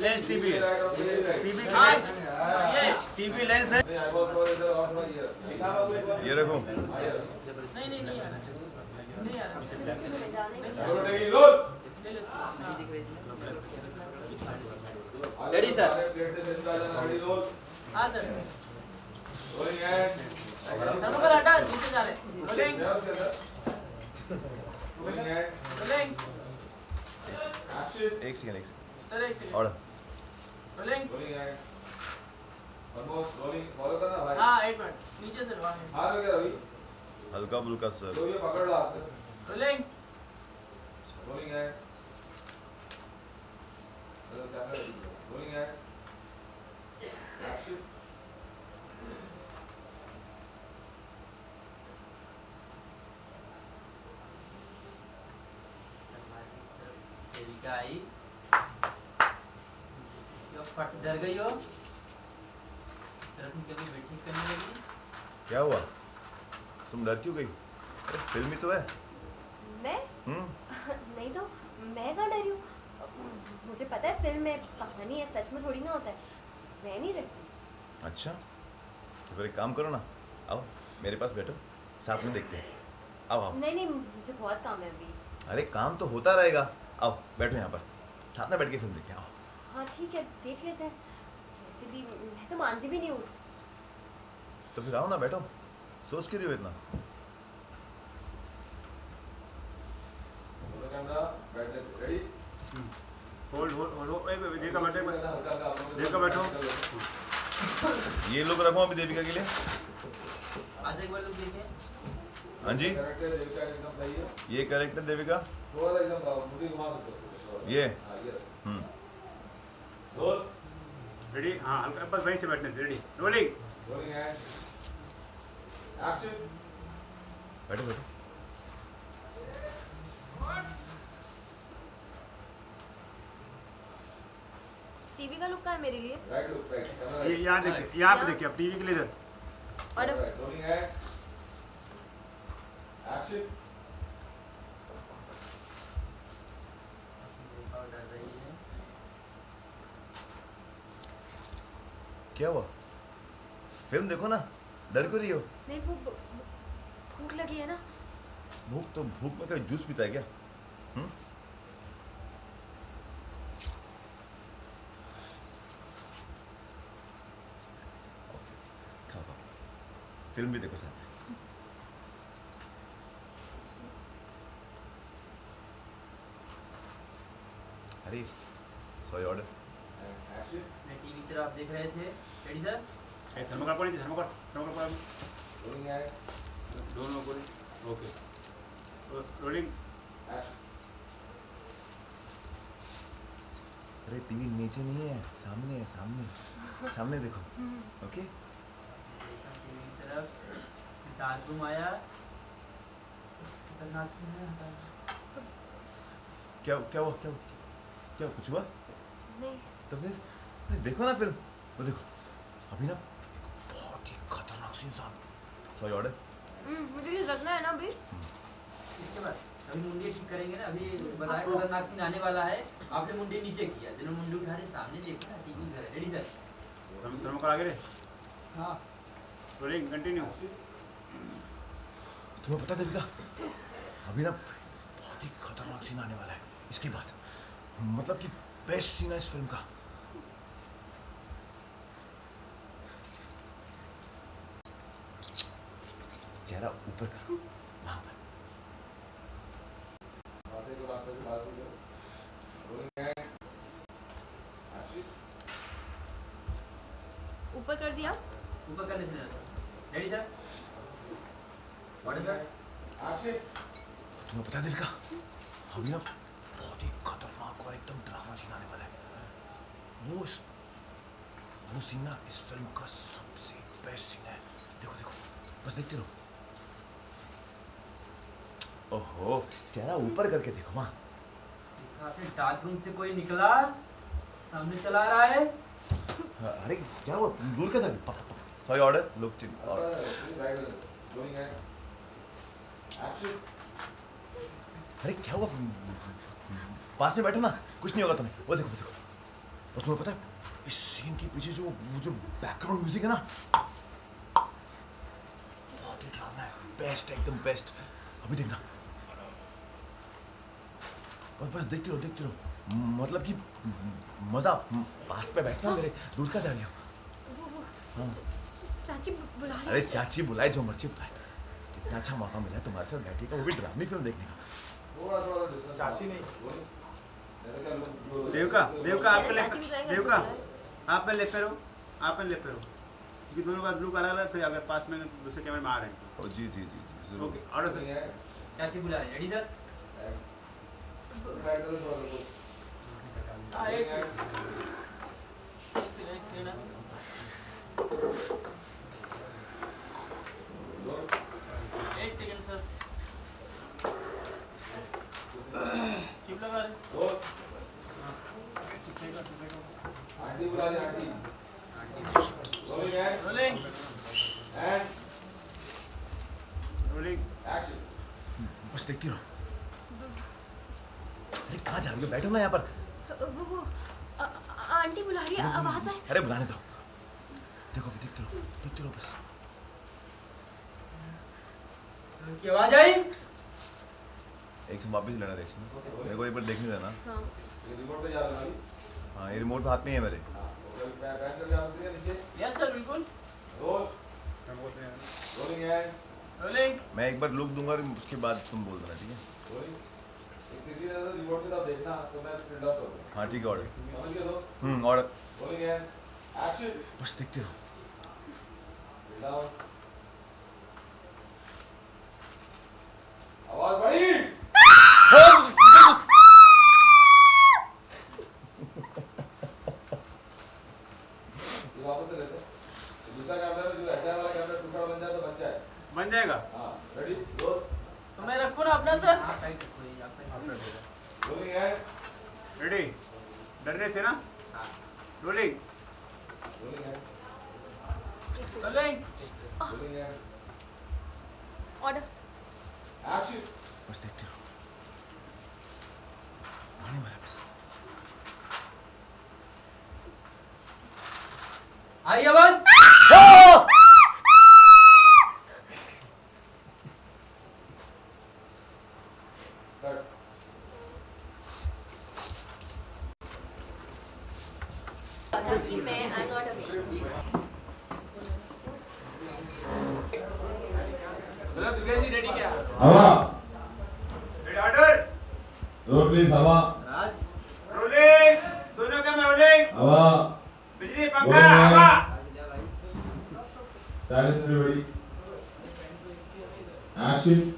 Lens TV TV lens है। ये रखो। नहीं रेडी सर। हाँ सर। थर्मोकॉल हटा, नीचे जा रहे। रोलिंग। रोलिंग। एक सेकंड चलो एक सेकंड। और रोलिंग। फॉलो करना भाई। हाँ एक मिनट, नीचे से वहाँ है। हाथ में क्या रवि? हल्का फुल्का सर। तो ये पकड़ लो आप। रोलिंग। रोलिंग है। रोलिंग है। एक्शन। देविका आई, क्यों फट डर गई हो? तेरा तुम कभी बेटी करने लगी? क्या हुआ? तुम डर क्यों गई? अरे फिल्म ही तो है। मैं? नहीं तो मैं कहाँ डरी हूँ? मुझे पता है फिल्म में कहानी है, सच में थोड़ी ना होता है। मैं नहीं डरती। अच्छा तो फिर एक काम करो ना, आओ मेरे पास बैठो, साथ में देखते हैं। आओ आओ। नहीं मुझे बहुत काम है अभी। अरे काम तो होता रहेगा, आओ बैठो यहाँ पर, साथ में बैठ के फिल्म देखते हैं। आओ। हाँ ठीक है, देख लेते हैं। वैसे भी मैं तो मानती भी नहीं हूँ। तो फिर आओ ना, बैठो, सोच क्यों रही हो इतना? Camera ready. Hold hold hold, देखा बैठो। ये लोग रखो अभी देविका के लिए। आज एक बार लोग देखें। हाँ जी, कैरेक्टर देविका एकदम सही है। ये कैरेक्टर देविका, थोड़ा एकदम मुड़ी घुमा दो। ये रोल। रेडी? हाँ हल्का बस वहीं से बैठने से। रेडी? रोलिंग। रोलिंग है। एक्शन। बैठो बैठो। टीवी का लुक का है मेरे लिए। Right look right. ये यहाँ देखिए, यहाँ पे देखिए, अब टीवी के लिए इधर। और रोलिंग है। एक्शन। और डर रही है। क्या हुआ? फिल्म देखो ना, डर क्यों रही हो? नहीं वो भूख लगी है ना। भूख में कोई जूस पीता है क्या? खाओ खाओ, फिल्म भी देखो साथ। अरे सॉरी, ऑर्डर। एक्शन। मैं टीवी की तरफ आप देख रहे थे। Ready sir? थर्मोकॉल पड़ी थी, थर्मोकॉल रोलिंग है। दोनों को। Okay rolling. एक्शन। अरे टीवी नीचे नहीं है, सामने है, सामने देखो। ओके। टीवी की तरफ डार्क रूम आया। खतरनाक सीन है। क्या हुआ? क्या कुछ हुआ? नहीं। तो फिर अरे देखो ना फिल्म, वो देखो अभी ना एक बहुत ही खतरनाक सीन सामने। Sorry, order. मुझे खिसकना है ना अभी। इसके बाद अभी मुंडी ठीक करेंगे ना। अभी बताया खतरनाक सीन आने वाला है। आपने मुंडी नीचे किया, जिन्होंने मुंडी उठा रहे सामने देखा ना टीवी घर। Ready sir? थर्मोकॉल आगे रे। हाँ रोलिंग कंटिन्यू। तुम्हें पता है देविका, अभी ना बहुत ही खतरनाक सीन आने वाला है इसके बाद, मतलब कि बेस्ट सीन है इस फिल्म का। चेहरा ऊपर करो, वहां पर। बातें को बात करके बात हो जाओ। रोलिंग है। एक्शन। ऊपर कर दिया। ऊपर करने से नहीं। Ready sir? Order sir? Action. तुम्हें पता है देविका, अभी ना बहुत ही खतरनाक और एकदम ड्रामा सीन आने वाला है। वो सीन ना इस फिल्म का सबसे बेस्ट सीन है। देखो बस देखते रहो। ओहो, चेहरा ऊपर करके देखो वहाँ। आपने डार्क रूम से कोई निकला, सामने चला रहा है। अरे क्या हुआ? दूर का था। Sorry, order. लुक रोलिंग है। एक्शन। अरे क्या हुआ? पास में बैठो ना, कुछ नहीं होगा तुम्हें। वो देखो और तुम्हें पता है इस सीन के पीछे वो जो बैकग्राउंड म्यूजिक है ना, बहुत ही डरावना है, बेस्ट है, एकदम बेस्ट। अभी देखना, बस देखते रहो, मतलब कि मजा। पास पे बैठना मेरे, दूर का जा रही हो। चाची बुला रही है। अरे चाची बुलाए, जो मर्जी बुलाए, कितना अच्छा मौका मिला है तुम्हारे साथ बैठने का, वो भी ड्रामे फिल्म देखने का। चाची नहीं, देवका आप चाची भी जाएगा, देवका बुला रहे। आप में लेते रहो, क्योंकि दोनों का ब्लू कलर है, फिर अगर पास में दूसरे कैमरे में आ रहे हैं ओ जी जरूर। Okay order sir. चाची बुला रहे हैं, रेडी सर? हाँ, एक सेकंड सर। चिप लगा रहे। आंटी बुला रही, aunty rolling and rolling action. बस देखती रहो। अरे कहाँ जा रही हो, बैठो ना यहाँ पर। वो आंटी बुला रही है, आवाज आए। अरे बुलाने दो, देखते रहो बस। की आवाज आई? एक से वापस लेना रिएक्शन, मेरे को एक बार देखने देना। हाँ। ये रिमोट पे जा रहा है हाँ, ये रिमोट हाथ में ही है मेरे। बैठ कर जा रहा है नीचे। यस सर, बिल्कुल। रोल हम बोलते हैं रोलिंग एंड रोलिंग मैं एक बार लुक दूंगा, उसके बाद तुम बोल देना, ठीक है? रोलिंग। किसी ने तो रिमोट की तरफ देखना तो मैं प्रिंट आउट कर दूं। हाँ ठीक है, ऑर्डर। समझ गए तो? ऑर्डर। Rolling and action. बस देखते रहो। डाउन। आवाज बड़ी। वापस से लेते। दूसरा कैमरा जो एचआर वाला कैमरा टूटा बन जाए तो बन जाए। बन जाएगा। हाँ रेडी रोल। तो मैं रखूँ ना अपना सर? हाँ, टाइट रखो ये, आप टाइट। रोलिंग एंड रेडी, डरने से ना। हाँ। Rolling rolling and rolling rolling and order. Action. बस देखते रहो, आने वाला है बस। आई आवाज? कट। कि मैं आई एम नॉट अवेलेबल। चलो दुर्गा जी रेडी क्या? हवा रेडी ऑर्डर। रोल प्लीज हवा राज रोलिंग, दोनों कैमरा रोलिंग। हवा बिजली पंखा हवा। राज जा भाई। Silence everybody action.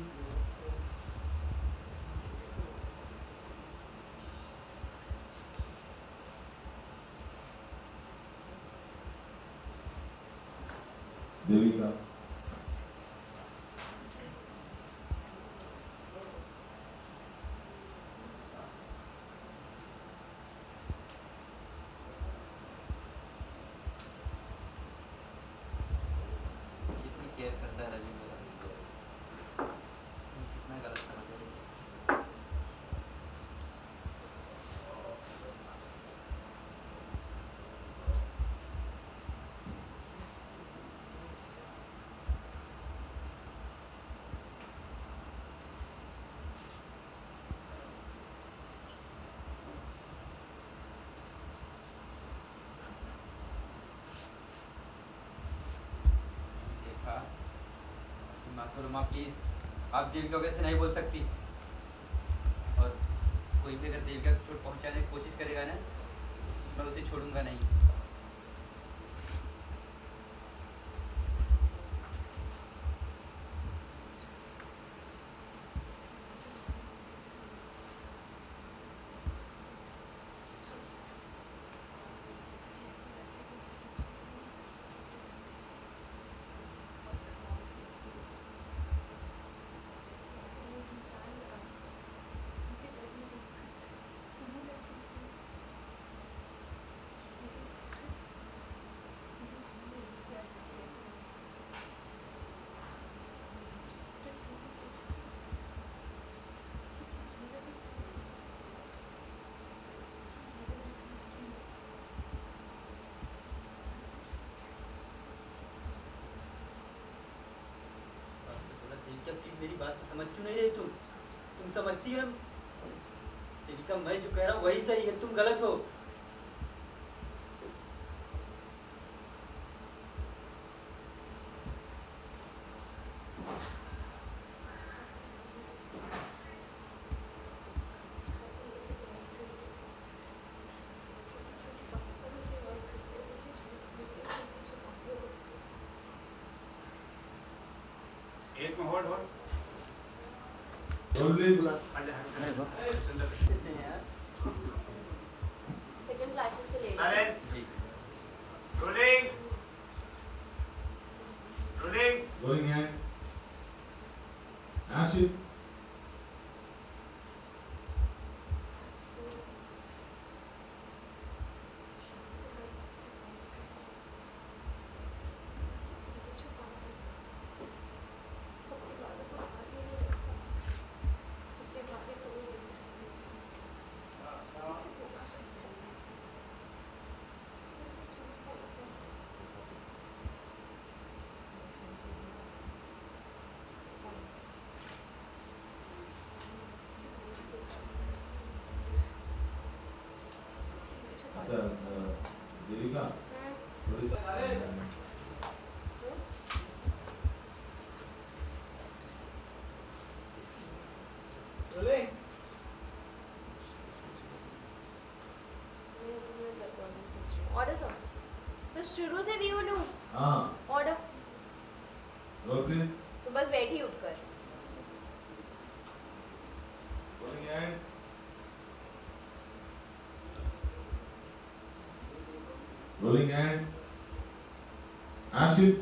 देविका कितनी केयर करता है राजू मेरा, कितना गलत समझ रहे हैं। देखा, माफ करो माँ प्लीज, आप देविका को ऐसे नहीं बोल सकती। और कोई भी अगर देविका को चोट पहुंचाने की कोशिश करेगा ना, मैं उसे छोड़ूंगा नहीं। समझ क्यों नहीं रही तुम समझती हो देविका, मैं जो कह रहा हूँ वही सही है, तुम गलत हो। एक में होल्ड होल्ड सेकंड क्लासेस से ले साइलेंस जी। Rolling rolling Rolling and action. Devika थोड़ी रोलिंग। ऑर्डर सर, तो शुरू से भी लूं हाँ ऑर्डर, रोल प्लीज तो बस बैठी उठकर। Rolling and rolling and action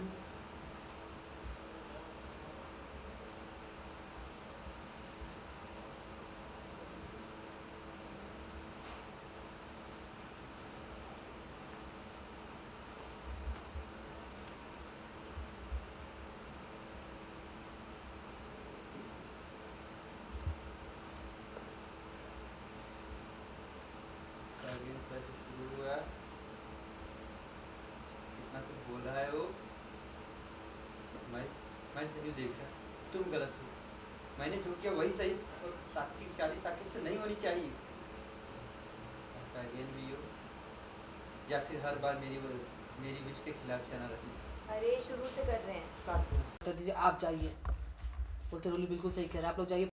शुरू हुआ, कितना कुछ बोला है वो। मैं सही देखा, तुम गलत हो। मैंने जो किया वही सही, और साक्षी की शादी साक्षी से नहीं होनी चाहिए। अगेन भी हो या फिर हर बार मेरी विश के खिलाफ चना रखी। अरे शुरू से कर रहे हैं। स्टार्ट से बता दीजिए, आप जाइए। बोलते रोली बिल्कुल सही कह रहे हैं, आप लोग जाइए।